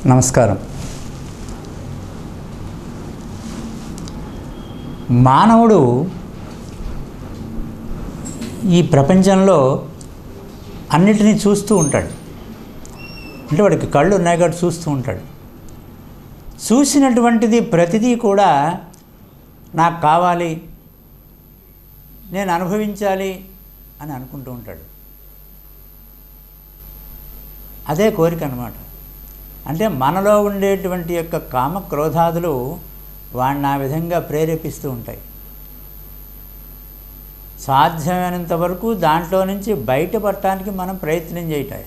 నమస్కారం. మానవుడు ఈ ప్రపంచంలో అన్నిటినీ చూస్తూ ఉంటాడు. అంటే వాడికి కళ్ళు ఉన్నాయి కాబట్టి చూస్తూ ఉంటాడు. చూసినటువంటిది ప్రతిదీ కూడా నాకు కావాలి, నేను అనుభవించాలి అని అనుకుంటూ ఉంటాడు. అదే కోరిక అన్నమాట. అంటే మనలో ఉండేటువంటి యొక్క కామ క్రోధాదులు వాడిని ఆ విధంగా ప్రేరేపిస్తూ ఉంటాయి. సాధ్యమైనంత వరకు దాంట్లో నుంచి బయటపడటానికి మనం ప్రయత్నం చేయటం.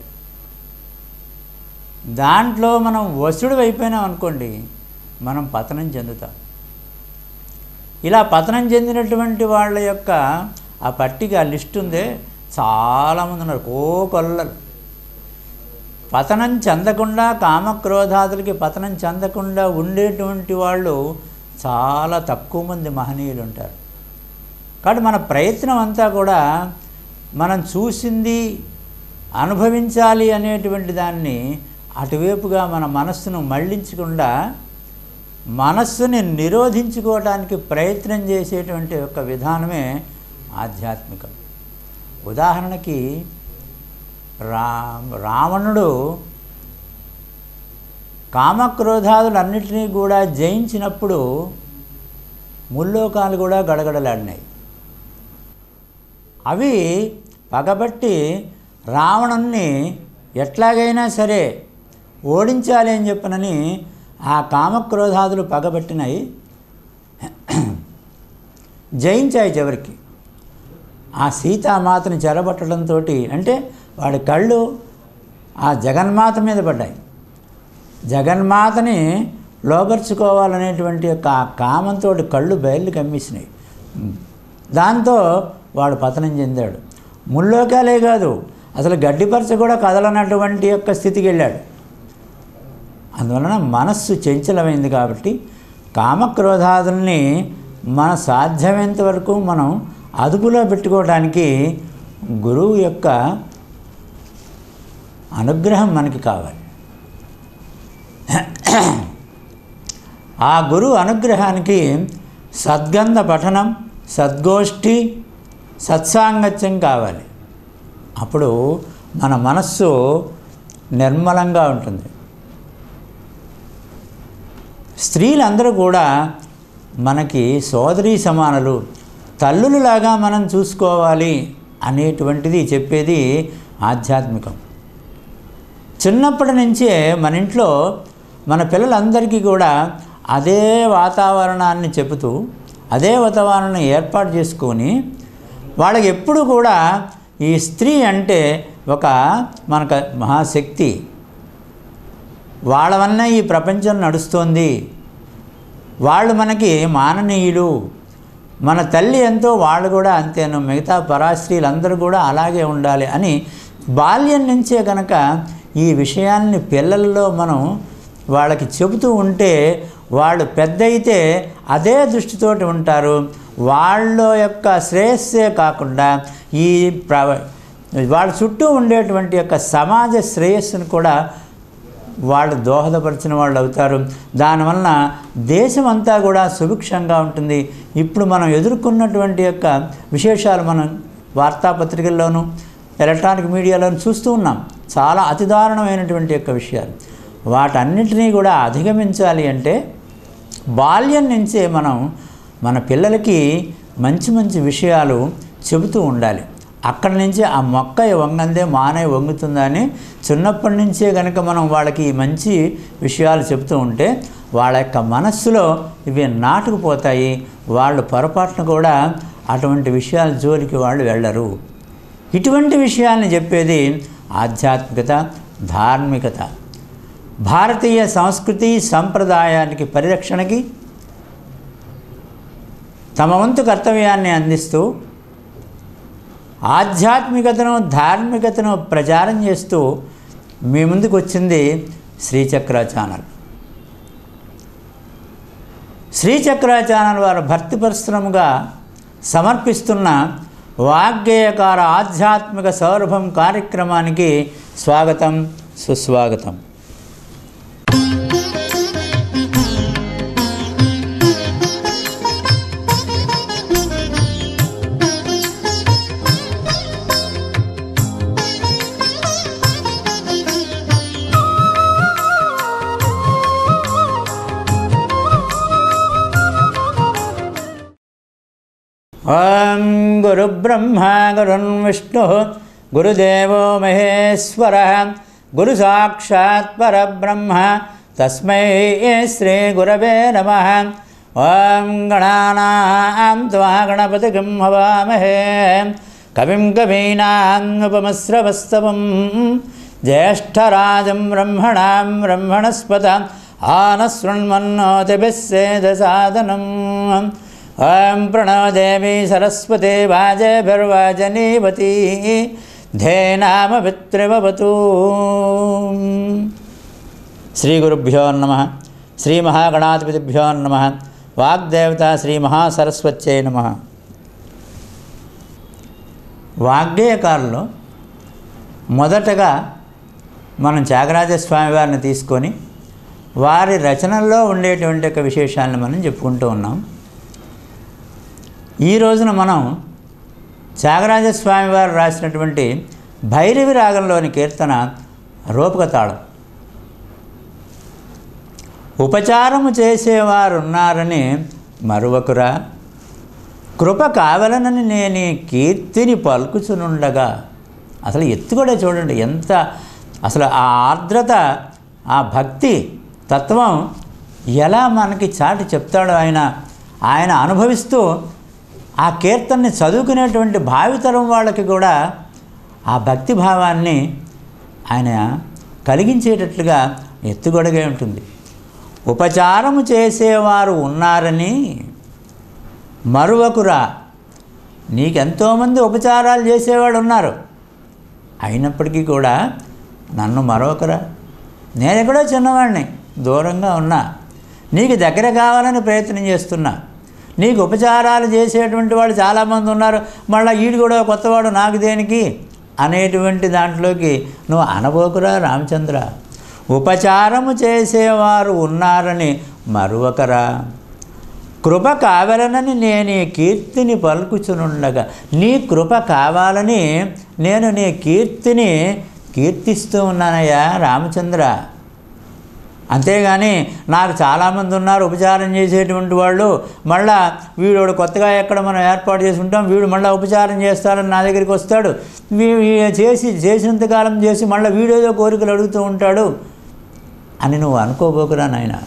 దాంట్లో మనం వసుడు అయిపోయినాం అనుకోండి, మనం పతనం చెందుతాం. ఇలా పతనం చెందినటువంటి వాళ్ళ యొక్క ఆ పట్టిక లిస్ట్ ఉందే, చాలామంది ఉన్నారు, కోకొల్లలు. పతనం చెందకుండా, కామక్రోధాదులకి పతనం చెందకుండా ఉండేటువంటి వాళ్ళు చాలా తక్కువ మంది మహనీయులు ఉంటారు. కాబట్టి మన ప్రయత్నం అంతా కూడా మనం చూసింది అనుభవించాలి అనేటువంటి దాన్ని అటువైపుగా మన మనస్సును మళ్ళించకుండా మనస్సుని నిరోధించుకోవడానికి ప్రయత్నం చేసేటువంటి ఒక విధానమే ఆధ్యాత్మికం. ఉదాహరణకి రావణుడు కామక్రోధాదులన్నిటినీ కూడా జయించినప్పుడు ముల్లోకాలు కూడా గడగడలాడినాయి. అవి పగబట్టి రావణుణ్ణి ఎట్లాగైనా సరే ఓడించాలి అని చెప్పనని ఆ కామక్రోధాదులు పగబట్టినాయి, జయించాయి. చివరికి ఆ సీతామాతని చెరబట్టడంతో అంటే వాడి కళ్ళు ఆ జగన్మాత మీద పడ్డాయి. జగన్మాతని లోపరుచుకోవాలనేటువంటి యొక్క ఆ కామంతో కళ్ళు బయలు కమ్మేసినాయి. దాంతో వాడు పతనం చెందాడు. ముల్లోకాలే కాదు, అసలు గడ్డిపరచ కూడా కదలనటువంటి యొక్క స్థితికి వెళ్ళాడు. అందువలన మనస్సు చంచలమైంది. కాబట్టి కామక్రోధాదుల్ని మన సాధ్యమైనంత వరకు మనం అదుపులో పెట్టుకోవడానికి గురువు యొక్క అనుగ్రహం మనకి కావాలి. ఆ గురువు అనుగ్రహానికి సద్గంధ పఠనం, సద్గోష్ఠి, సత్సాంగత్యం కావాలి. అప్పుడు మన మనస్సు నిర్మలంగా ఉంటుంది. స్త్రీలందరూ కూడా మనకి సోదరీ సమానులు, తల్లులులాగా మనం చూసుకోవాలి అనేటువంటిది చెప్పేది ఆధ్యాత్మికం. చిన్నప్పటి నుంచే మన ఇంట్లో మన పిల్లలందరికీ కూడా అదే వాతావరణాన్ని చెబుతూ అదే వాతావరణాన్ని ఏర్పాటు చేసుకొని వాళ్ళకి ఎప్పుడు కూడా ఈ స్త్రీ అంటే ఒక మనకు మహాశక్తి, వాళ్ళ వల్ల ఈ ప్రపంచం నడుస్తోంది, వాళ్ళు మనకి మాననీయులు, మన తల్లి ఎంతో వాళ్ళు కూడా అంతేను, మిగతా పరాశ్రీలందరూ కూడా అలాగే ఉండాలి అని బాల్యం నుంచే కనుక ఈ విషయాన్ని పిల్లల్లో మనం వాళ్ళకి చెబుతూ ఉంటే వాళ్ళు పెద్ద అయితే అదే దృష్టితోటి ఉంటారు. వాళ్ళ యొక్క శ్రేయస్సే కాకుండా ఈ వాళ్ళ చుట్టూ ఉండేటువంటి యొక్క సమాజ శ్రేయస్సును కూడా వాళ్ళు దోహదపరిచిన వాళ్ళు అవుతారు. దానివలన దేశం అంతా కూడా సుభిక్షంగా ఉంటుంది. ఇప్పుడు మనం ఎదుర్కొన్నటువంటి యొక్క విశేషాలు మనం వార్తాపత్రికల్లోనూ ఎలక్ట్రానిక్ మీడియాలోనూ చూస్తూ ఉన్నాం. చాలా అతి దారుణమైనటువంటి యొక్క విషయాలు. వాటన్నిటినీ కూడా అధిగమించాలి అంటే బాల్యం నుంచే మనం మన పిల్లలకి మంచి మంచి విషయాలు చెబుతూ ఉండాలి. అక్కడి నుంచి ఆ మొక్క వంగందే మానే వంగుతుందని చిన్నప్పటి నుంచే కనుక మనం వాళ్ళకి మంచి విషయాలు చెబుతూ ఉంటే వాళ్ళ యొక్క మనస్సులో ఇవి నాటుకుపోతాయి. వాళ్ళు పొరపాటున కూడా అటువంటి విషయాల జోలికి వాళ్ళు వెళ్ళరు. ఇటువంటి విషయాల్ని చెప్పేది ఆధ్యాత్మికత, ధార్మికత. భారతీయ సంస్కృతి సంప్రదాయానికి పరిరక్షణకి తమ వంతు కర్తవ్యాన్ని అందిస్తూ ఆధ్యాత్మికతను, ధార్మికతను ప్రచారం చేస్తూ మీ ముందుకు వచ్చింది శ్రీచక్ర ఛానల్. శ్రీచక్ర ఛానల్ వారు భక్తి పరిశ్రమగా సమర్పిస్తున్న వాగ్గేయకార ఆధ్యాత్మిక సౌరభం కార్యక్రమానికి స్వాగతం, సుస్వాగతం. ఓం గురుబ్రహ్మ గురుర్విష్ణుః గురుదేవో మహేశ్వరః గురు సాక్షాత్ పరబ్రహ్మ తస్మై శ్రీ గురవే నమః. ఓం గణానాం త్వా గణపతిగం హవామహే కవిం కవీనాం ఉపమస్రవస్తవం జ్యేష్ఠరాజం బ్రహ్మణాం బ్రహ్మణస్పత ఆనశృణ్వన్నోతిభిः సేదసాదనం. ఓం ప్రణో దేవి సరస్వతి వాజేభిర్వాజనీవతి ధేనామవిత్రివవతు. శ్రీ గురుభ్యో నమః. శ్రీ మహాగణాధిపతిభ్యో నమః. వాగ్దేవత శ్రీ మహాసరస్వత్యై నమః. వాగ్గేయకారులు మొదటగా మనం త్యాగరాజస్వామి వారిని తీసుకొని వారి రచనల్లో ఉండేటువంటి ఒక విశేషాలను మనం చెప్పుకుంటూ ఉన్నాం. ఈ రోజున మనం త్యాగరాజస్వామి వారు రాసినటువంటి భైరవి రాగంలోని కీర్తన రూపక తాళం. ఉపచారము చేసేవారున్నారని మరువకురా, కృప కావలనని నేను కీర్తిని పలుకుచునుండగా. అసలు ఎత్తు కూడా చూడండి, ఎంత అసలు ఆ ఆర్ద్రత, ఆ భక్తి తత్వం ఎలా మనకి చాటి చెప్తాడో ఆయన అనుభవిస్తూ ఆ కీర్తనని చదువుకునేటువంటి భావితరం వాళ్ళకి కూడా ఆ భక్తి భావాన్ని ఆయన కలిగించేటట్లుగా ఎత్తుగొడగే ఉంటుంది. ఉపచారము చేసేవారు ఉన్నారని మరువకురా, నీకెంతోమంది ఉపచారాలు చేసేవాడు ఉన్నారు, అయినప్పటికీ కూడా నన్ను మరొకరా. నేను ఎక్కడో చిన్నవాడిని, దూరంగా ఉన్నా, నీకు దగ్గర కావాలని ప్రయత్నం చేస్తున్నా. నీకు ఉపచారాలు చేసేటువంటి వాళ్ళు చాలామంది ఉన్నారు, మళ్ళీ ఈడు కూడా కొత్తవాడు నాకు దేనికి అనేటువంటి దాంట్లోకి నువ్వు అనబోకురా రామచంద్ర. ఉపచారము చేసేవారు ఉన్నారని మరువకరా, కృప కావాలనని నేను నీ కీర్తిని పలుకుచునుండగా. నీ కృప కావాలని నేను నీ కీర్తిని కీర్తిస్తూ ఉన్నానయ్యా రామచంద్ర. అంతేగాని నాకు చాలామంది ఉన్నారు ఉపచారం చేసేటువంటి వాళ్ళు, మళ్ళా వీడు కొత్తగా ఎక్కడ మనం ఏర్పాటు చేసి ఉంటాం, వీడు మళ్ళీ ఉపచారం చేస్తాడని నా దగ్గరికి వస్తాడు, చేసినంతకాలం చేసి మళ్ళీ వీడేదో కోరికలు అడుగుతూ ఉంటాడు అని నువ్వు అనుకోబోకురా నాయన.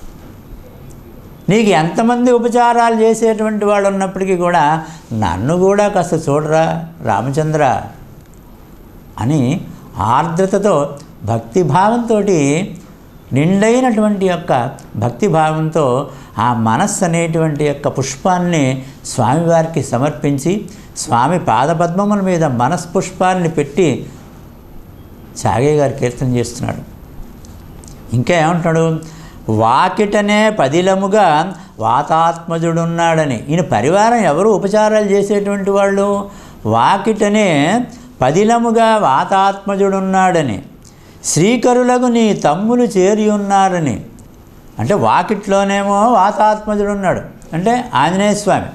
నీకు ఎంతమంది ఉపచారాలు చేసేటువంటి వాళ్ళు ఉన్నప్పటికీ కూడా నన్ను కూడా కాస్త చూడరా రామచంద్ర అని ఆర్ద్రతతో భక్తిభావంతో, నిండైనటువంటి యొక్క భక్తిభావంతో ఆ మనస్సు అనేటువంటి యొక్క పుష్పాన్ని స్వామివారికి సమర్పించి స్వామి పాదపద్మముల మీద మనస్పుష్పాన్ని పెట్టి త్యాగయ్య గారు కీర్తన చేస్తున్నాడు. ఇంకా ఏమంటున్నాడు, వాకిటనే పదిలముగా వాతాత్మజుడున్నాడని. ఈయన పరివారం ఎవరు ఉపచారాలు చేసేటువంటి వాళ్ళు? వాకిటనే పదిలముగా వాతాత్మజుడున్నాడని, శ్రీకరులకు నీ తమ్ములు చేరి ఉన్నారని. అంటే వాకిట్లోనేమో వాతాత్మజుడున్నాడు అంటే ఆంజనేయ స్వామి,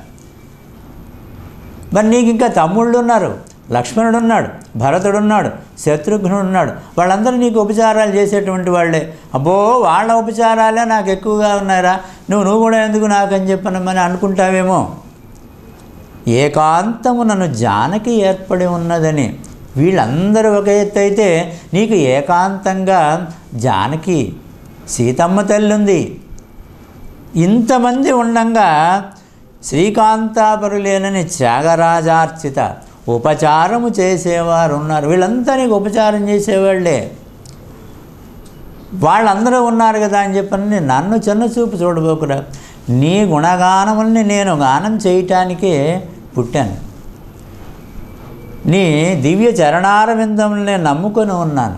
మరి నీకు ఇంకా తమ్ముళ్ళు ఉన్నారు, లక్ష్మణుడున్నాడు, భరతుడున్నాడు, శత్రుఘ్నుడున్నాడు, వాళ్ళందరూ నీకు ఉపచారాలు చేసేటువంటి వాళ్ళే. అబ్బో వాళ్ళ ఉపచారాలే నాకు ఎక్కువగా ఉన్నారా, నువ్వు కూడా ఎందుకు నాకని చెప్పనమని అనుకుంటావేమో. ఏకాంతమునను జానకి ఏర్పడి ఉన్నదని. వీళ్ళందరూ ఒక ఎత్తు అయితే నీకు ఏకాంతంగా జానకి సీతమ్మ తల్లి ఉంది. ఇంతమంది ఉండంగా శ్రీకాంతాపరులేనని త్యాగరాజార్చిత ఉపచారము చేసేవారు ఉన్నారు. వీళ్ళంతా నీకు ఉపచారం చేసేవాళ్ళే, వాళ్ళందరూ ఉన్నారు కదా అని చెప్పని నన్ను చిన్నచూపు చూడబోకురా. నీ గుణగానముల్ని నేను గానం చేయటానికే పుట్టాను, నీ దివ్య చరణారవిందముల్ని నమ్ముకొని ఉన్నాను,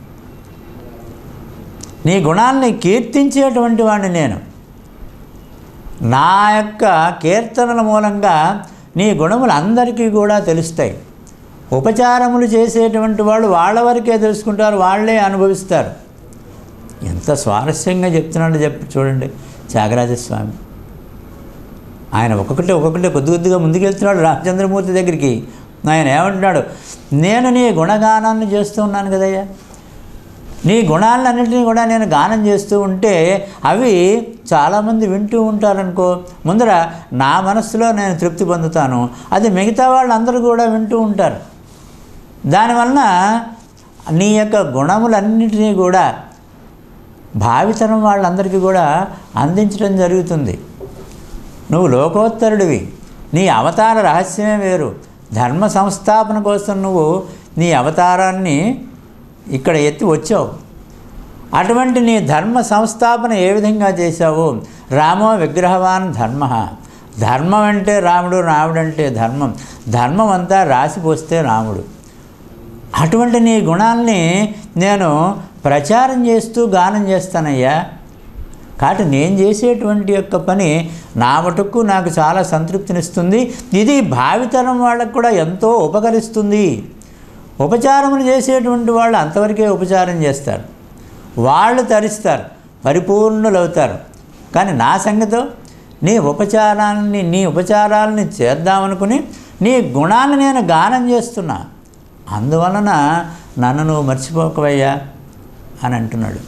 నీ గుణాల్ని కీర్తించేటువంటి వాడిని నేను. నా యొక్క కీర్తనల మూలంగా నీ గుణములు అందరికీ కూడా తెలుస్తాయి. ఉపచారములు చేసేటువంటి వాళ్ళు వాళ్ళ వరకే తెలుసుకుంటారు, వాళ్ళే అనుభవిస్తారు. ఎంత స్వారస్యంగా చెప్తున్నాడో చూడండి త్యాగరాజస్వామి. ఆయన ఒక్కొక్కటి కొద్దిగా ముందుకెళ్తున్నాడు రామచంద్రమూర్తి దగ్గరికి. ఆయన ఏమంటున్నాడు, నేను నీ గుణగానాన్ని చేస్తూ ఉన్నాను కదయ్యా, నీ గుణాలన్నింటినీ కూడా నేను గానం చేస్తూ ఉంటే అవి చాలామంది వింటూ ఉంటారనుకో, ముందర నా మనస్సులో నేను తృప్తి పొందుతాను, అది మిగతా వాళ్ళందరూ కూడా వింటూ ఉంటారు. దానివలన నీ యొక్క గుణములన్నింటినీ కూడా భావితరం వాళ్ళందరికీ కూడా అందించడం జరుగుతుంది. నువ్వు లోకోత్తరుడివి, నీ అవతార రహస్యమే వేరు. ధర్మ సంస్థాపన కోసం నువ్వు నీ అవతారాన్ని ఇక్కడ ఎత్తి వచ్చావు. అటువంటి నీ ధర్మ సంస్థాపన ఏ విధంగా చేశావు? రామో విగ్రహవాన్ ధర్మ. ధర్మం అంటే రాముడు, రాముడు అంటే ధర్మం. ధర్మం అంతా రాసిపోస్తే రాముడు. అటువంటి నీ గుణాల్ని నేను ప్రచారం చేస్తూ గానం చేస్తానయ్యా. కాబట్టి నేను చేసేటువంటి యొక్క పని నా మటుకు నాకు చాలా సంతృప్తినిస్తుంది. ఇది భావితరం వాళ్ళకు కూడా ఎంతో ఉపకరిస్తుంది. ఉపచారములు చేసేటువంటి వాళ్ళు అంతవరకే ఉపచారం చేస్తారు, వాళ్ళు తరిస్తారు, పరిపూర్ణులు అవుతారు. కానీ నా సంగతో నీ ఉపచారాలని చేద్దామనుకుని నీ గుణాన్ని నేను గానం చేస్తున్నా. అందువలన నన్ను నువ్వు మర్చిపోకవయ్యా అని అంటున్నాడు.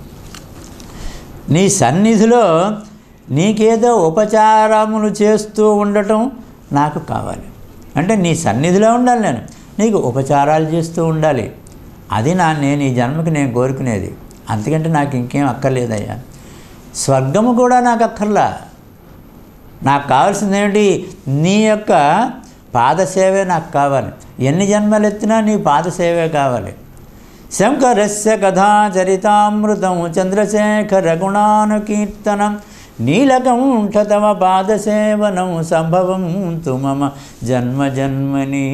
నీ సన్నిధిలో నీకేదో ఉపచారములు చేస్తూ ఉండటం నాకు కావాలి. అంటే నీ సన్నిధిలో ఉండాలి, నేను నీకు ఉపచారాలు చేస్తూ ఉండాలి. అది నేను ఈ జన్మకి నేను కోరుకునేది. అంతకంటే నాకు ఇంకేం అక్కర్లేదయ్యా. స్వర్గము కూడా నాకు అక్కర్లా. నాకు కావాల్సింది ఏమిటి? నీ యొక్క పాదసేవే నాకు కావాలి. ఎన్ని జన్మలు ఎత్తినా నీ పాదసేవే కావాలి. శంకరస్య కథాచరితామృతం చంద్రశేఖర గుణానుకీర్తనం నీలకంఠ తమ పాదసేవనం సంభవం తు మమ జన్మ జన్మని.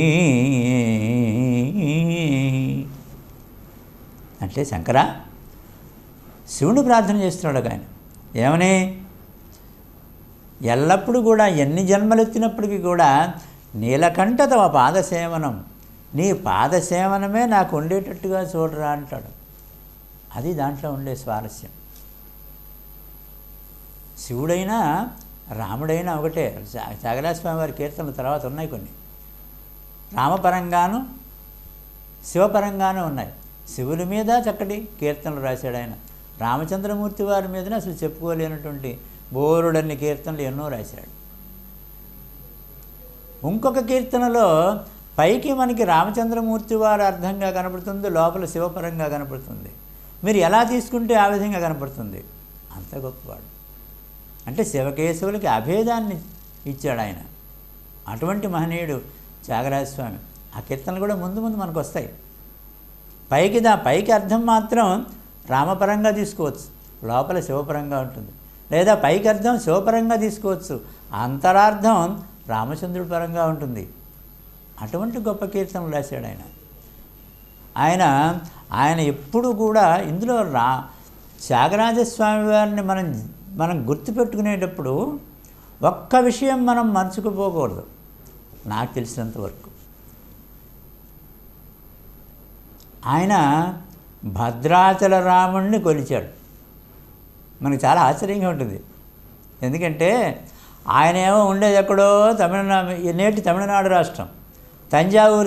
అంటే శంకర శివుడు ప్రార్థన చేస్తున్నాడు ఆయన. ఏమని? ఎల్లప్పుడూ కూడా ఎన్ని జన్మలు ఎత్తినప్పటికీ కూడా నీలకంఠ తమ పాదసేవనం, నీ పాదసేవనమే నాకు ఉండేటట్టుగా చూడరా అంటాడు. అది దాంట్లో ఉండే స్వారస్యం. శివుడైనా రాముడైనా ఒకటే. త్యాగరాజస్వామి వారి కీర్తనల తర్వాత ఉన్నాయి కొన్ని. రామపరంగాను శివపరంగాను ఉన్నాయి. శివుని మీద చక్కటి కీర్తనలు రాశాడు ఆయన. రామచంద్రమూర్తి వారి మీదనే అసలు చెప్పుకోలేనటువంటి బోరుడన్ని కీర్తనలు ఎన్నో రాశాడు. ఇంకొక కీర్తనలో పైకి మనకి రామచంద్రమూర్తి వారు అర్థంగా కనపడుతుంది, లోపల శివపరంగా కనపడుతుంది. మీరు ఎలా తీసుకుంటే ఆ విధంగా కనపడుతుంది. అంత గొప్పవాడు. అంటే శివకేశవులకి అభేదాన్ని ఇచ్చాడు ఆయన. అటువంటి మహనీయుడు త్యాగరాజస్వామి. ఆ కీర్తనలు కూడా ముందు ముందు మనకు వస్తాయి. పైకి అర్థం మాత్రం రామపరంగా తీసుకోవచ్చు, లోపల శివపరంగా ఉంటుంది. లేదా పైకి అర్థం శివపరంగా తీసుకోవచ్చు, అంతరార్థం రామచంద్రుడి పరంగా ఉంటుంది. అటువంటి గొప్ప కీర్తనలు రాశాడు ఆయన. ఆయన ఎప్పుడు కూడా ఇందులో త్యాగరాజస్వామి వారిని మనం గుర్తుపెట్టుకునేటప్పుడు ఒక్క విషయం మనం మర్చిపోకూడదు. నాకు తెలిసినంతవరకు ఆయన భద్రాచల రాముణ్ణి కొలిచాడు. మనకు చాలా ఆశ్చర్యంగా ఉంటుంది. ఎందుకంటే ఆయన ఏమో ఉండేది ఎక్కడో నేటి తమిళనాడు రాష్ట్రం తంజావూరు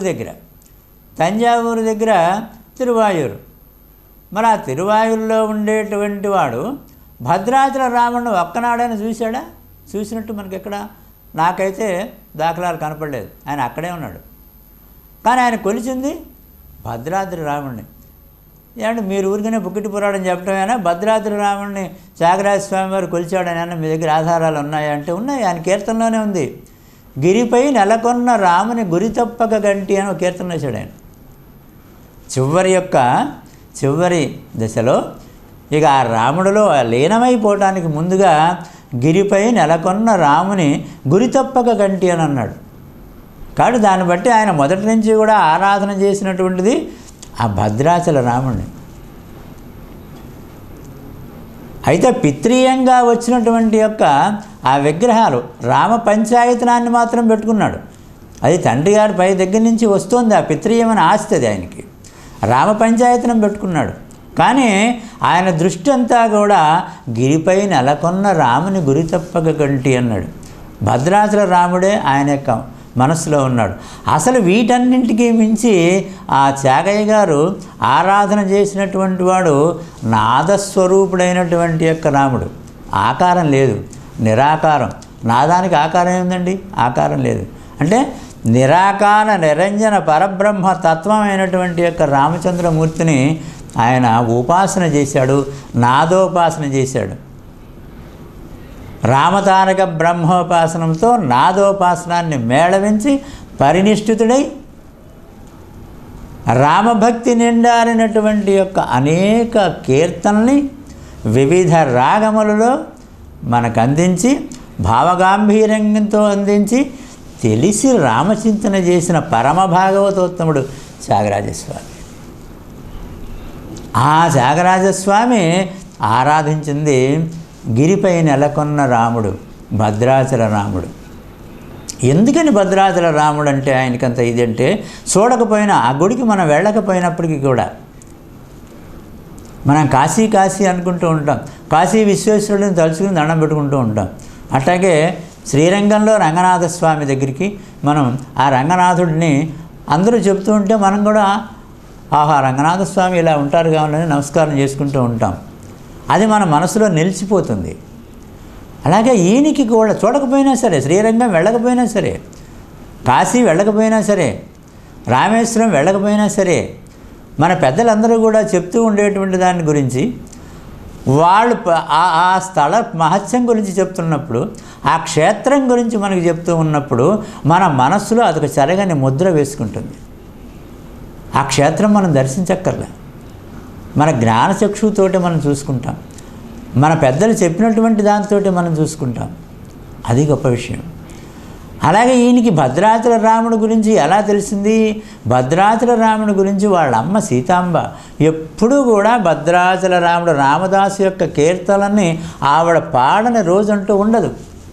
దగ్గర తిరువాయూరు. మరి ఆ తిరువాయూరులో ఉండేటువంటి వాడు భద్రాచల రాముడిని ఒక్కనాడైనా చూశాడా? చూసినట్టు మనకి ఎక్కడ నాకైతే దాఖలాలు కనపడలేదు. ఆయన అక్కడే ఉన్నాడు. కానీ ఆయన కొలిచింది భద్రాద్రి రాముడిని. ఏమంటే మీరు ఊరికనే బుక్కిటి పురాణం చెప్పడమేనా? భద్రాద్రి రాముడిని త్యాగరాజస్వామి వారు కొలిచాడని మీ దగ్గర ఆధారాలు ఉన్నాయా అంటే ఉన్నాయి. ఆయన కీర్తనలోనే ఉంది. గిరిపై నెలకొన్న రాముని గురి తప్పక గంటి అని ఒక కీర్తన వేశాడు ఆయన. చివరి దశలో ఇక ఆ రాముడిలో లీనమైపోవటానికి ముందుగా గిరిపై నెలకొన్న రాముని గురి తప్పక గంటి అని అన్నాడు. కాబట్టి దాన్ని బట్టి ఆయన మొదటి నుంచి కూడా ఆరాధన చేసినటువంటిది ఆ భద్రాచల రాముడిని. అయితే పిత్రీయంగా వచ్చినటువంటి యొక్క ఆ విగ్రహాలు రామ పంచాయతనాన్ని మాత్రం పెట్టుకున్నాడు. అది తండ్రి గారి పై దగ్గర నుంచి వస్తుంది. ఆ పిత్రీయమైన ఆస్తి అది ఆయనకి. రామ పంచాయతనం పెట్టుకున్నాడు. కానీ ఆయన దృష్టి అంతా కూడా గిరిపై నెలకొన్న రాముని గురి తప్పక గంటి అన్నాడు. భద్రాచల రాముడే ఆయన యొక్క మనసులో ఉన్నాడు. అసలు వీటన్నింటికి మించి ఆ త్యాగయ్య గారు ఆరాధన చేసినటువంటి వాడు నాదస్వరూపుడైనటువంటి యొక్క రాముడు. ఆకారం లేదు, నిరాకారం. నాదానికి ఆకారం ఏందండి? ఆకారం లేదు. అంటే నిరాకార నిరంజన పరబ్రహ్మ తత్వమైనటువంటి యొక్క రామచంద్రమూర్తిని ఆయన ఉపాసన చేశాడు, నాదోపాసన చేశాడు. రామతారక బ్రహ్మోపాసనంతో నాదోపాసనాన్ని మేళవించి పరినిష్ఠితుడై రామభక్తి నిండారినటువంటి యొక్క అనేక కీర్తనల్ని వివిధ రాగములలో మనకు అందించి, భావగాంభీర్యంతో అందించి, తెలిసి రామచింతన చేసిన పరమ భాగవతోత్తముడు త్యాగరాజస్వామి. ఆ త్యాగరాజస్వామి ఆరాధించింది గిరిపై నెలకొన్న రాముడు, భద్రాచల రాముడు. ఎందుకని భద్రాచల రాముడు అంటే ఆయనకంత ఇదంటే, చూడకపోయినా ఆ గుడికి మనం వెళ్ళకపోయినప్పటికీ కూడా మనం కాశీ కాశీ అనుకుంటూ ఉంటాం, కాశీ విశ్వేశ్వరుడిని తలుచుకుని దండం పెట్టుకుంటూ ఉంటాం. అట్లాగే శ్రీరంగంలో రంగనాథస్వామి దగ్గరికి మనం ఆ రంగనాథుడిని అందరూ చెప్తూ ఉంటే మనం కూడా ఆహా రంగనాథస్వామి ఇలా ఉంటారు కావాలని నమస్కారం చేసుకుంటూ ఉంటాం. అది మన మనసులో నిలిచిపోతుంది. అలాగే ఈయనకి కూడా చూడకపోయినా సరే, శ్రీరంగం వెళ్ళకపోయినా సరే, కాశీ వెళ్ళకపోయినా సరే, రామేశ్వరం వెళ్ళకపోయినా సరే, మన పెద్దలందరూ కూడా చెప్తూ ఉండేటువంటి దాని గురించి, వాళ్ళు ఆ స్థల మహత్యం గురించి చెప్తున్నప్పుడు, ఆ క్షేత్రం గురించి మనకు చెప్తూ ఉన్నప్పుడు మన మనస్సులో అదొక చెరగని ముద్ర వేసుకుంటుంది. ఆ క్షేత్రం మనం దర్శించక్కర్లే, మన జ్ఞానచక్షుతోటి మనం చూసుకుంటాం, మన పెద్దలు చెప్పినటువంటి దానితో మనం చూసుకుంటాం. అది గొప్ప విషయం. అలాగే ఈయనకి భద్రాచల రాముడు గురించి ఎలా తెలిసింది? భద్రాచల రాముడు గురించి వాళ్ళ అమ్మ సీతాంబ ఎప్పుడూ కూడా భద్రాచల రాముడు రామదాసు యొక్క కీర్తనల్ని ఆవిడ పాడని రోజంటూ ఉండదు.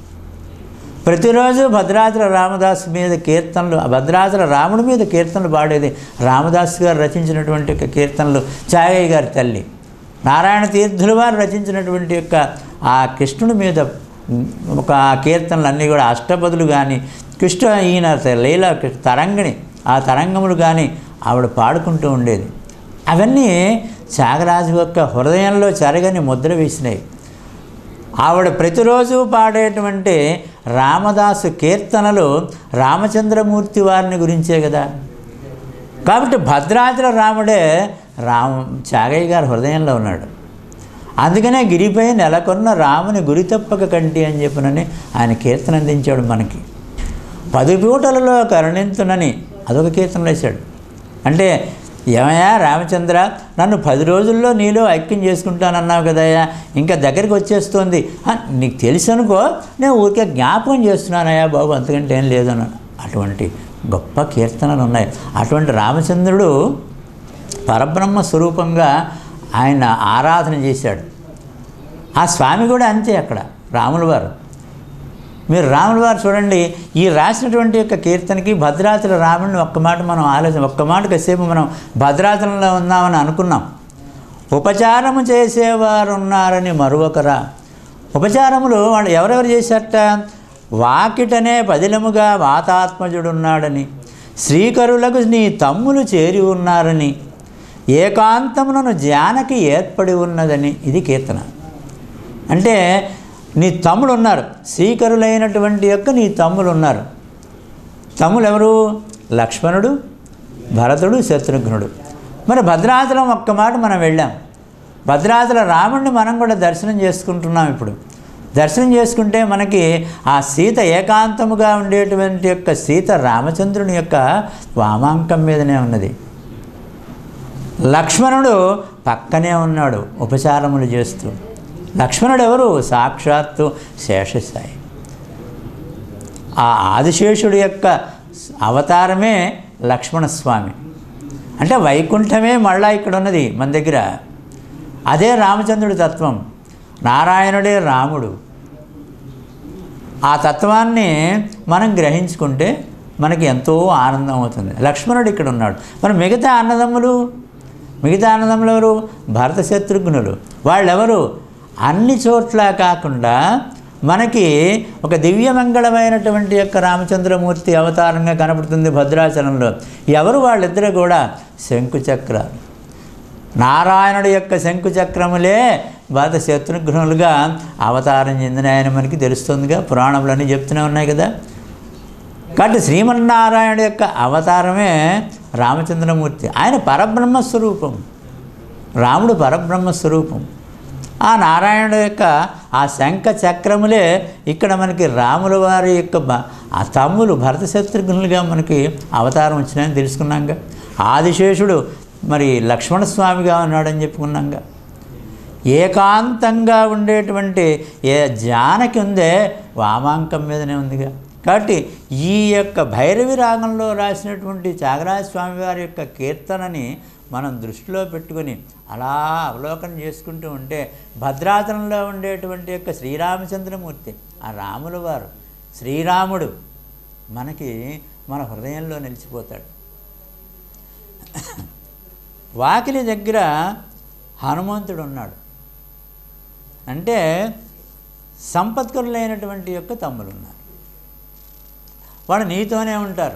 ప్రతిరోజు భద్రాచల రామదాసు మీద కీర్తనలు, భద్రాచల రాముడి మీద కీర్తనలు పాడేది. రామదాసు గారు రచించినటువంటి యొక్క కీర్తనలు, త్యాగయ్య గారి తల్లి నారాయణ తీర్థుల వారు రచించినటువంటి యొక్క ఆ కృష్ణుడి మీద ఒక కీర్తనలు అన్నీ కూడా అష్టపదులు కానీ, కృష్ణ ఈయన లీల తరంగిణి ఆ తరంగములు కానీ ఆవిడ పాడుకుంటూ ఉండేది. అవన్నీ త్యాగరాజు యొక్క హృదయంలో చెరగని ముద్ర వేసినాయి. ఆవిడ ప్రతిరోజు పాడేటువంటి రామదాసు కీర్తనలు రామచంద్రమూర్తి వారిని గురించే కదా. కాబట్టి భద్రాచల రాముడే త్యాగయ్య గారి హృదయంలో ఉన్నాడు. అందుకనే గిరిపై నెలకొన్న రాముని గురి తప్పక కంటి అని చెప్పినని ఆయన కీర్తన అందించాడు మనకి. 10 పూటలలో కరుణింతునని అదొక కీర్తన వేశాడు. అంటే ఏమయ్యా రామచంద్ర, నన్ను 10 రోజుల్లో నీలో ఐక్యం చేసుకుంటానన్నావు కదయ్యా, ఇంకా దగ్గరికి వచ్చేస్తోంది, నీకు తెలుసు అనుకో, నేను ఊరికే జ్ఞాపకం చేస్తున్నానయ్యా బాబు, అంతకంటే ఏం లేదన్నాడు. అటువంటి గొప్ప కీర్తనలు ఉన్నాయి. అటువంటి రామచంద్రుడు పరబ్రహ్మ స్వరూపంగా ఆయన ఆరాధన చేశాడు. ఆ స్వామి కూడా అంతే. అక్కడ రాముల వారు, మీరు రాముల వారు చూడండి, ఈ రాసినటువంటి యొక్క కీర్తనకి భద్రాచల రాముడిని ఒక్క మాట మనం ఒక్క మాట కాసేపు మనం భద్రాచలంలో ఉన్నామని అనుకున్నాం. ఉపచారము చేసేవారు ఉన్నారని మరొకరా. ఉపచారములు వాళ్ళు ఎవరెవరు చేశారట? వాకిటనే పదిలముగా వాతాత్మజుడున్నాడని, శ్రీకరులకు నీ తమ్ములు చేరి ఉన్నారని, ఏకాంతమునను జానకి ఏర్పడి ఉన్నదని. ఇది కీర్తన. అంటే నీ తమ్ముడు ఉన్నారు, శ్రీకరులైనటువంటి యొక్క నీ తమ్ములు ఉన్నారు. తమ్ములు ఎవరు? లక్ష్మణుడు, భరతుడు, శత్రుఘ్నుడు. మరి భద్రాచలం ఒక్క మాట మనం వెళ్ళాం. భద్రాచల రాముడిని మనం కూడా దర్శనం చేసుకుంటున్నాం. ఇప్పుడు దర్శనం చేసుకుంటే మనకి ఆ సీత ఏకాంతముగా ఉండేటువంటి యొక్క సీత రామచంద్రుని యొక్క వామాంకం మీదనే ఉన్నది. లక్ష్మణుడు పక్కనే ఉన్నాడు ఉపచారములు చేస్తూ. లక్ష్మణుడు ఎవరు? సాక్షాత్తు శేషసాయి. ఆ ఆదిశేషుడి యొక్క అవతారమే లక్ష్మణస్వామి. అంటే వైకుంఠమే మళ్ళా ఇక్కడ ఉన్నది మన దగ్గర. అదే రామచంద్రుడి తత్వం. నారాయణుడే రాముడు. ఆ తత్వాన్ని మనం గ్రహించుకుంటే మనకి ఎంతో ఆనందం అవుతుంది. లక్ష్మణుడు ఇక్కడ ఉన్నాడు. మరి మిగతా అన్నదమ్ములు ఎవరు? భరత శత్రుఘ్నులు. వాళ్ళెవరు? అన్ని చోట్ల కాకుండా మనకి ఒక దివ్యమంగళమైనటువంటి యొక్క రామచంద్రమూర్తి అవతారంగా కనపడుతుంది భద్రాచలంలో. ఎవరు వాళ్ళిద్దరూ కూడా శంకుచక్రాలు. నారాయణుడి యొక్క శంకుచక్రములే బాధ శత్రుఘ్నులుగా అవతారం చెందినాయని మనకి తెలుస్తుందిగా, పురాణములన్నీ చెప్తూనే ఉన్నాయి కదా. కాబట్టి శ్రీమన్నారాయణుడి యొక్క అవతారమే రామచంద్రమూర్తి. ఆయన పరబ్రహ్మస్వరూపం, రాముడు పరబ్రహ్మస్వరూపం. ఆ నారాయణుడు యొక్క ఆ శంఖ చక్రములే ఇక్కడ మనకి రాముల వారి యొక్క ఆ తమ్ములు భరత శత్రుఘ్నులుగా మనకి అవతారం వచ్చినాయని తెలుసుకున్నాంగా. ఆదిశేషుడు మరి లక్ష్మణస్వామిగా ఉన్నాడని చెప్పుకున్నాంగా. ఏకాంతంగా ఉండేటువంటి ఏ జానకి ఉందే వామాంకం మీదనే ఉందిగా. కాబట్టి ఈ యొక్క భైరవి రాగంలో రాసినటువంటి త్యాగరాజ స్వామి వారి యొక్క కీర్తనని మనం దృష్టిలో పెట్టుకొని అలా అవలోకనం చేసుకుంటూ ఉంటే భద్రాచలంలో ఉండేటువంటి యొక్క శ్రీరామచంద్రమూర్తి, ఆ రాముల వారు, శ్రీరాముడు మనకి మన హృదయంలో నిలిచిపోతాడు. వాకిలి దగ్గర హనుమంతుడు ఉన్నాడు అంటే సంపత్కరులైనటువంటి యొక్క తమ్ములు ఉన్నారు. వాడు నీతోనే ఉంటారు.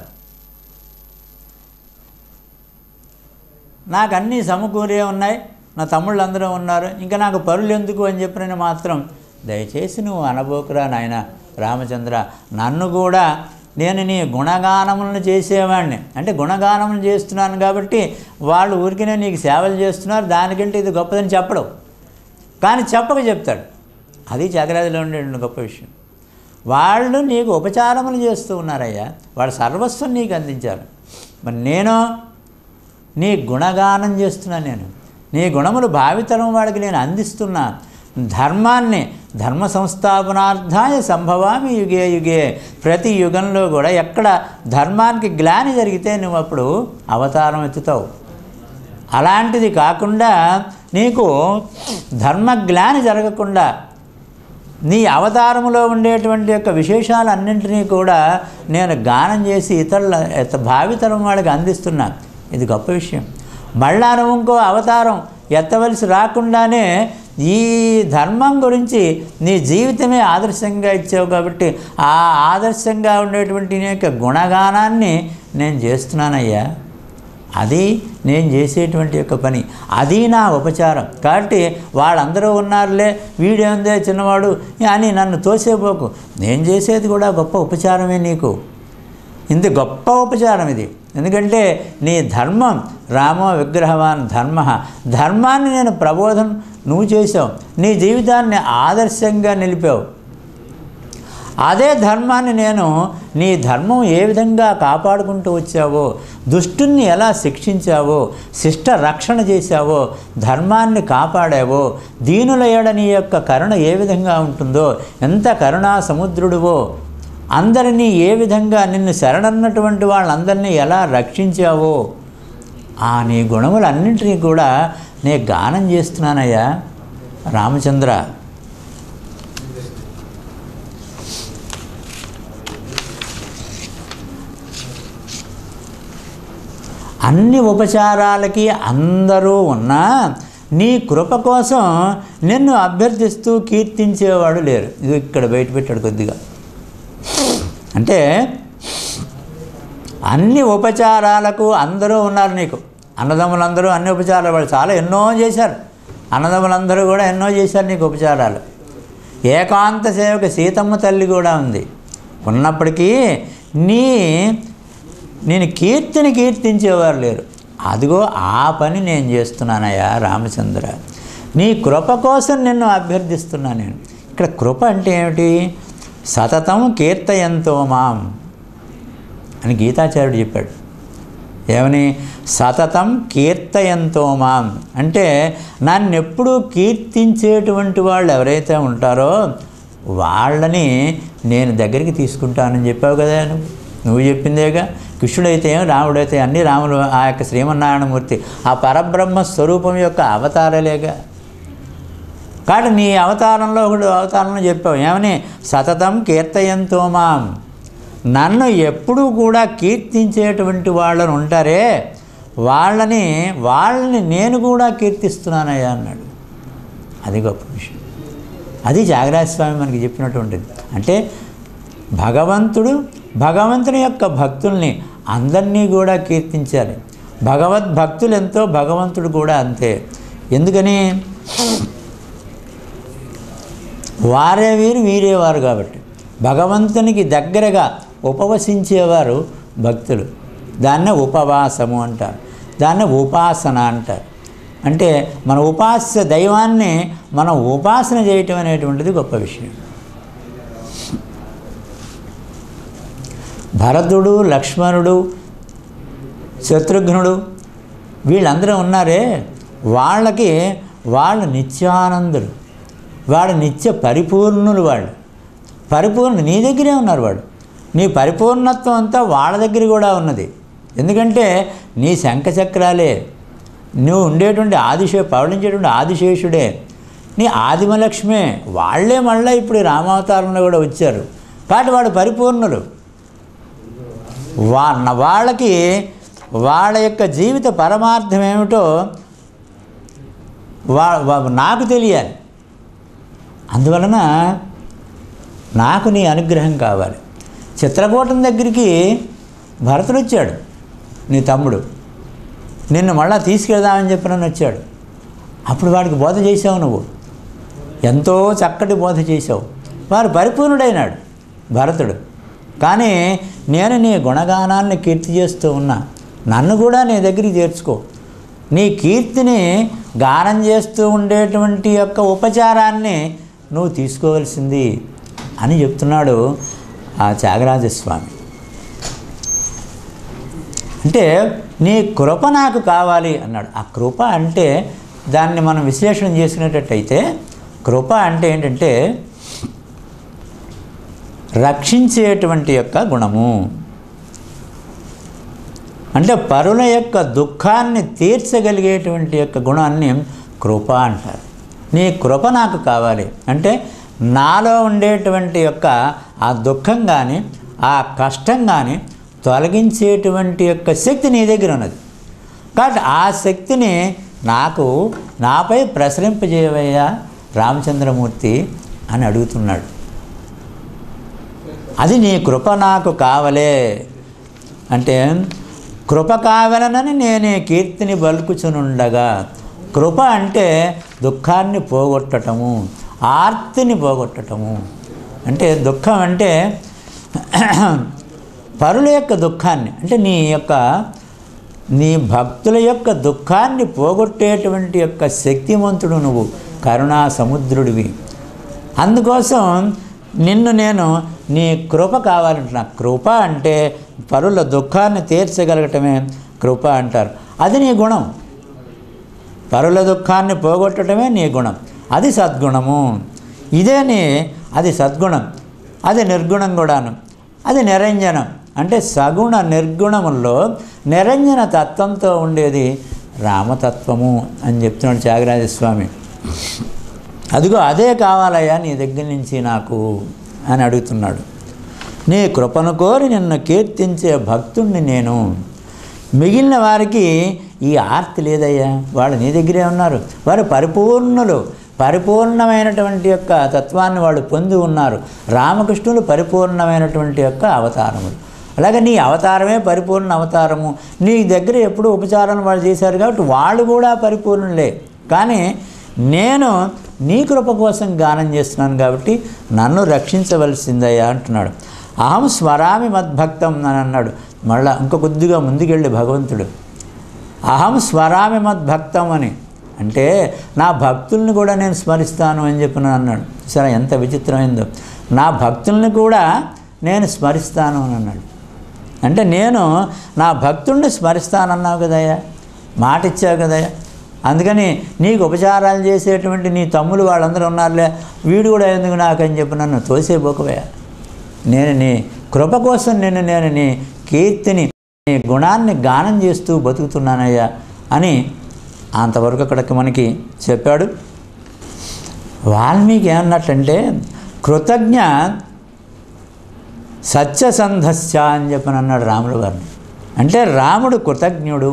నాకు అన్నీ సమకూరే ఉన్నాయి, నా తమ్ముళ్ళు అందరూ ఉన్నారు, ఇంకా నాకు పరులు ఎందుకు అని చెప్పిన మాత్రం దయచేసి నువ్వు అనబోకురా నాయన రామచంద్ర. నన్ను కూడా నేను నీ గుణగానములను చేసేవాడిని, అంటే గుణగానములు చేస్తున్నాను కాబట్టి వాళ్ళు ఊరికినే నీకు సేవలు చేస్తున్నారు, దానికంటే ఇది గొప్పదని చెప్పడం, కానీ చెప్పక చెప్తాడు. అది త్యాగరాజులో ఉండే గొప్ప విషయం. వాళ్ళు నీకు ఉపచారములు చేస్తూ ఉన్నారయ్యా, వాళ్ళ సర్వస్వం నీకు అందించారు. మరి నేను నీ గుణగానం చేస్తున్నాను, నేను నీ గుణములు భావితరం వాడికి నేను అందిస్తున్నా. ధర్మాన్ని ధర్మ సంస్థాపనార్థాయ సంభవామి యుగే యుగే. ప్రతి యుగంలో కూడా ఎక్కడ ధర్మానికి గ్లాని జరిగితే నువ్వు అప్పుడు అవతారం ఎత్తుతావు. అలాంటిది కాకుండా నీకు ధర్మగ్లాని జరగకుండా నీ అవతారములో ఉండేటువంటి యొక్క విశేషాలన్నింటినీ కూడా నేను గానం చేసి ఇతరుల భావితరం వాళ్ళకి అందిస్తున్నా. ఇది గొప్ప విషయం. మళ్ళా నువ్వు ఇంకో అవతారం ఎత్తవలసి రాకుండానే ఈ ధర్మం గురించి నీ జీవితమే ఆదర్శంగా ఇచ్చావు కాబట్టి ఆ ఆదర్శంగా ఉండేటువంటి నీ యొక్క గుణగానాన్ని నేను చేస్తున్నానయ్యా. అది నేను చేసేటువంటి యొక్క పని, అది నా ఉపచారం. కాబట్టి వాళ్ళందరూ ఉన్నారులే, వీడేందే చిన్నవాడు అని నన్ను తోసేపోకు. నేను చేసేది కూడా గొప్ప ఉపచారమే నీకు. ఇంత గొప్ప ఉపచారం ఇది. ఎందుకంటే నీ ధర్మం రామో విగ్రహవాన్ ధర్మ, ధర్మాన్ని నేను ప్రబోధం నువ్వు చేసావు, నీ జీవితాన్ని ఆదర్శంగా నిలిపావు. అదే ధర్మాన్ని నేను నీ ధర్మం ఏ విధంగా కాపాడుకుంటూ వచ్చావో, దుష్టుల్ని ఎలా శిక్షించావో, శిష్ట రక్షణ చేశావో, ధర్మాన్ని కాపాడావో, దీనుల ఎడ నీ యొక్క కరుణ ఏ విధంగా ఉంటుందో, ఎంత కరుణా సముద్రుడివో, అందరినీ ఏ విధంగా నిన్ను శరణన్నటువంటి వాళ్ళందరినీ ఎలా రక్షించావో, ఆ నీ గుణములన్నింటినీ కూడా నేను గానం చేస్తున్నానయ్యా రామచంద్ర. అన్ని ఉపచారాలకి అందరూ ఉన్నా నీ కృప కోసం నిన్ను అభ్యర్థిస్తూ కీర్తించేవాడు లేరు. ఇది ఇక్కడ బయట పెట్టాడు కొద్దిగా. అంటే అన్ని ఉపచారాలకు అందరూ ఉన్నారు నీకు. అన్నదమ్ములందరూ అన్ని ఉపచారాలు వాళ్ళు చాలా ఎన్నో చేశారు. అన్నదమ్ములందరూ కూడా ఎన్నో చేశారు నీకు ఉపచారాలు. ఏకాంత సేవక సీతమ్మ తల్లి కూడా ఉంది. ఉన్నప్పటికీ నేను కీర్తించేవారు లేరు. అదిగో ఆ పని నేను చేస్తున్నానయ్యా రామచంద్ర. నీ కృప కోసం నిన్ను అభ్యర్థిస్తున్నాను నేను. ఇక్కడ కృప అంటే ఏమిటి? సతతం కీర్తయంతో మాం అని గీతాచార్యుడు చెప్పాడు. ఏమని? సతతం కీర్తయంతో మాం అంటే నన్నెప్పుడూ కీర్తించేటువంటి వాళ్ళు ఎవరైతే ఉంటారో వాళ్ళని నేను దగ్గరికి తీసుకుంటానని చెప్పావు కదా. నువ్వు చెప్పిందేగా. కృష్ణుడైతే రాముడైతే అన్ని రాములు ఆ యొక్క శ్రీమన్నారాయణమూర్తి ఆ పరబ్రహ్మ స్వరూపం యొక్క అవతారాలేగా. కాబట్టి నీ అవతారంలో ఒకడు అవతారంలో చెప్పావు. ఏమని? సతతం కీర్తయంతో మాం, నన్ను ఎప్పుడూ కూడా కీర్తించేటువంటి వాళ్ళని ఉంటారే వాళ్ళని నేను కూడా కీర్తిస్తున్నానయ్యా అన్నాడు. అది గొప్ప విషయం. అది త్యాగరాజ స్వామి మనకి చెప్పినటువంటిది. అంటే భగవంతుని యొక్క భక్తుల్ని అందరినీ కూడా కీర్తించాలి. భగవద్భక్తులు ఎంతో భగవంతుడు కూడా అంతే. ఎందుకని? వారే వీరు వీరేవారు కాబట్టి భగవంతునికి దగ్గరగా ఉపవసించేవారు భక్తులు. దాన్నే ఉపవాసము అంటారు, దాన్నే ఉపాసన అంటారు. అంటే మన ఉపాస్య దైవాన్ని మనం ఉపాసన చేయటం అనేటువంటిది గొప్ప విషయం. భరతుడు, లక్ష్మణుడు, శత్రుఘ్నుడు వీళ్ళందరూ ఉన్నారే, వాళ్ళు నిత్యానందులు, వాడు నిత్య పరిపూర్ణులు. పరిపూర్ణ నీ దగ్గరే ఉన్నారు. నీ పరిపూర్ణత్వం అంతా వాళ్ళ దగ్గర కూడా ఉన్నది. ఎందుకంటే నీ శంఖచక్రాలే, నువ్వు ఉండేటువంటి పవళించేటువంటి ఆదిశేషుడే, నీ ఆదిమలక్ష్మే. వాళ్ళే మళ్ళీ ఇప్పుడు రామావతారంలో కూడా వచ్చారు. కాబట్టి వాడు పరిపూర్ణులు. వాళ్ళకి వాళ్ళ యొక్క జీవిత పరమార్థం ఏమిటో నాకు తెలియాలి. అందువలన నాకు నీ అనుగ్రహం కావాలి. చిత్రకూటం దగ్గరికి భరతుడు వచ్చాడు, నీ తమ్ముడు. నిన్ను మళ్ళా తీసుకెళ్దామని చెప్పి నన్ను వచ్చాడు. అప్పుడు వాడికి బోధ చేసావు, నువ్వు ఎంతో చక్కటి బోధ చేసావు. వారు పరిపూర్ణుడైనాడు భరతుడు. కానీ నేను నీ గుణగానాన్ని కీర్తి చేస్తూ ఉన్నా, నన్ను కూడా నీ దగ్గరికి చేర్చుకో. నీ కీర్తిని గానం చేస్తూ ఉండేటువంటి యొక్క ఉపచారాన్ని నువ్వు తీసుకోవాల్సింది అని చెప్తున్నాడు ఆ త్యాగరాజస్వామి. అంటే నీ కృప నాకు కావాలి అన్నాడు. ఆ కృప అంటే దాన్ని మనం విశ్లేషణ చేసుకునేటట్టయితే కృప అంటే ఏంటంటే రక్షించేటువంటి యొక్క గుణము. అంటే పరుల యొక్క దుఃఖాన్ని తీర్చగలిగేటువంటి యొక్క గుణాన్ని కృప అంటారు. నీ కృప నాకు కావాలి అంటే నాలో ఉండేటువంటి యొక్క ఆ దుఃఖం కానీ ఆ కష్టం కానీ తొలగించేటువంటి యొక్క శక్తి నీ దగ్గర ఉన్నది. కాబట్టి ఆ శక్తిని నాపై ప్రసరింపజేయవయ్యా రామచంద్రమూర్తి అని అడుగుతున్నాడు. అది నీ కృప నాకు కావలే అంటే కృప కావాలనని నేనే కీర్తిని బలుకుచునుండగా. కృప అంటే దుఃఖాన్ని పోగొట్టటము, ఆర్తిని పోగొట్టటము. అంటే దుఃఖం అంటే పరుల యొక్క దుఃఖాన్ని, అంటే నీ భక్తుల యొక్క దుఃఖాన్ని పోగొట్టేటువంటి యొక్క శక్తిమంతుడు నువ్వు, కరుణా సముద్రుడివి. అందుకోసం నేను నీ కృప కావాలంటున్నా. కృప అంటే పరుల దుఃఖాన్ని తీర్చగలగటమే కృప అంటారు. అది నీ గుణం. పరుల దుఃఖాన్ని పోగొట్టడమే నీ గుణం. అది సద్గుణము. అది సద్గుణం. అది నిర్గుణం కూడాను. అది నిరంజనం. అంటే సగుణ నిర్గుణముల్లో నిరంజన తత్వంతో ఉండేది రామతత్వము అని చెప్తున్నాడు త్యాగరాజస్వామి. అదిగో అదే కావాలయ్యా నీ దగ్గర నుంచి నాకు అని అడుగుతున్నాడు. నీ కృపను కోరి నిన్ను కీర్తించే భక్తుణ్ణి నేను. మిగిలిన వారికి ఈ ఆర్తి లేదయ్యా, వాళ్ళు నీ దగ్గరే ఉన్నారు. వారు పరిపూర్ణులు, పరిపూర్ణమైనటువంటి యొక్క తత్వాన్ని వాళ్ళు పొంది ఉన్నారు. రామకృష్ణులు పరిపూర్ణమైనటువంటి యొక్క అవతారములు. అలాగే నీ అవతారమే పరిపూర్ణ అవతారము. నీ దగ్గర ఎప్పుడు ఉపచారాలు వాళ్ళు చేశారు కాబట్టి వాళ్ళు కూడా పరిపూర్ణులే. కానీ నేను నీ కృప కోసం గానం చేస్తున్నాను కాబట్టి నన్ను రక్షించవలసిందయ్యా అంటున్నాడు. అహం స్మరామి మద్భక్తం అని అన్నాడు. మళ్ళా ఇంకో కొద్దిగా ముందుకెళ్ళి భగవంతుడు అహం స్మరామి మద్భక్తం అని అంటే నా భక్తుల్ని కూడా నేను స్మరిస్తాను అని చెప్పిన అన్నాడు. సరే ఎంత విచిత్రమైందో. నా భక్తుల్ని కూడా నేను స్మరిస్తాను అని అన్నాడు. అంటే నేను నా భక్తుల్ని స్మరిస్తానన్నావు కదయ్యా, మాట ఇచ్చావు కదయ్యా. అందుకని నీకు ఉపచారాలు చేసేటువంటి నీ తమ్ములు వాళ్ళందరూ ఉన్నారులే, వీడు కూడా ఎందుకు నాకని చెప్పి నన్ను తోసేపోకవయ్యా. నేను నీ కృప కోసం నేను నీ కీర్తిని, నీ గుణాన్ని గానం చేస్తూ బతుకుతున్నానయ్యా అని అంతవరకు అక్కడికి మనకి చెప్పాడు. వాల్మీకి ఏమన్నట్టంటే కృతజ్ఞ సత్యసంధస్య అని చెప్పని అన్నాడు రాములు గారిని. అంటే రాముడు కృతజ్ఞుడు.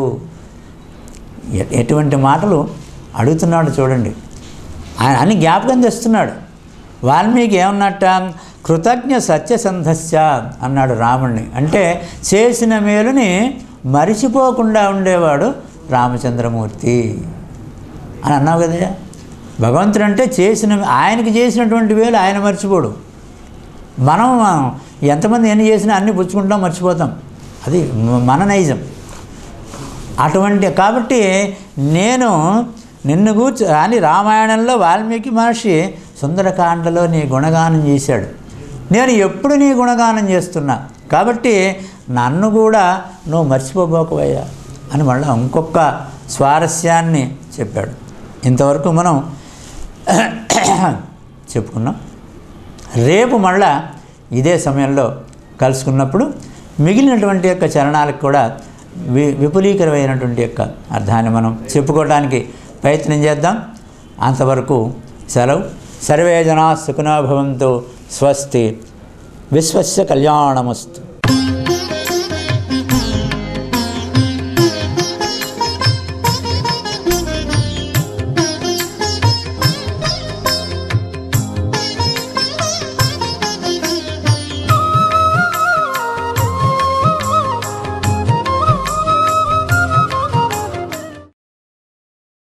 ఎటువంటి మాటలు అడుగుతున్నాడు చూడండి. ఆయన అన్ని జ్ఞాపకం తెస్తున్నాడు. వాల్మీకి ఏమన్నట్ట, కృతజ్ఞ సత్యసంధస్య అన్నాడు రాముణ్ణి. అంటే చేసిన మేలుని మరిచిపోకుండా ఉండేవాడు రామచంద్రమూర్తి అని అన్నావు కదా. భగవంతుడు అంటే ఆయనకి చేసినటువంటి వేలు ఆయన మర్చిపోడు. మనం ఎంతమంది ఎన్ని చేసినా అన్నీ పుచ్చుకుంటాం, మర్చిపోతాం. అది మన నైజం అటువంటి. కాబట్టి నేను నిన్ను అని రామాయణంలో వాల్మీకి మహర్షి సుందరకాండలో నీ గుణగానం చేశాడు. నేను ఎప్పుడు నీ గుణగానం చేస్తున్నా, కాబట్టి నన్ను కూడా నువ్వు మర్చిపోబోకవయ్యా అని మళ్ళీ ఇంకొక స్వారస్యాన్ని చెప్పాడు. ఇంతవరకు మనం చెప్పుకున్నాం. రేపు మళ్ళా ఇదే సమయంలో కలుసుకున్నప్పుడు మిగిలినటువంటి యొక్క చరణాలకు కూడా విపులీకరమైనటువంటి యొక్క అర్థాన్ని మనం చెప్పుకోవడానికి ప్రయత్నం చేద్దాం. అంతవరకు సెలవు. సర్వే జనా సుఖినో భవంతు. స్వస్తి. విశ్వస్య కళ్యాణమస్తు.